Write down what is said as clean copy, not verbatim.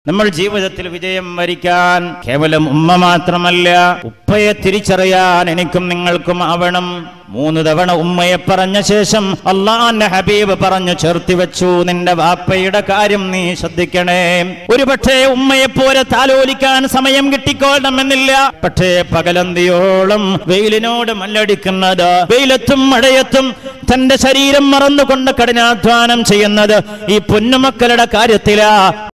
നമ്മൾ ജീവിതത്തിൽ വിജയം വരിക്കാൻ കേവലം ഉമ്മ മാത്രമല്ല, ഉപ്പയെ തിരിച്ചറിയാൻ എനിക്കും നിങ്ങൾക്കും ആവണം. 3 തവണ ഉമ്മയെ പറഞ്ഞ ശേഷം അള്ളാന്റെ ഹബീബ് പറഞ്ഞു ചേർത്തി വെച്ചു, നിന്റെ വാപ്പയുടെ കാര്യം നീ ശ്രദ്ധിക്കണേ. ഒരുപക്ഷേ ഉമ്മയെ പോലെ താലോലിക്കാൻ സമയം കിട്ടിക്കോളണമെന്നില്ല. പക്ഷേ പകലന്തിയോളം വെയിലിനോട് മല്ലടിക്കുന്നത്, വെയിലത്തും മഴയത്തും തന്റെ ശരീരം മറന്നുകൊണ്ട് കഠിനാധ്വാനം ചെയ്യുന്നത് ഈ പൊന്നുമക്കളുടെ കാര്യത്തിലാ.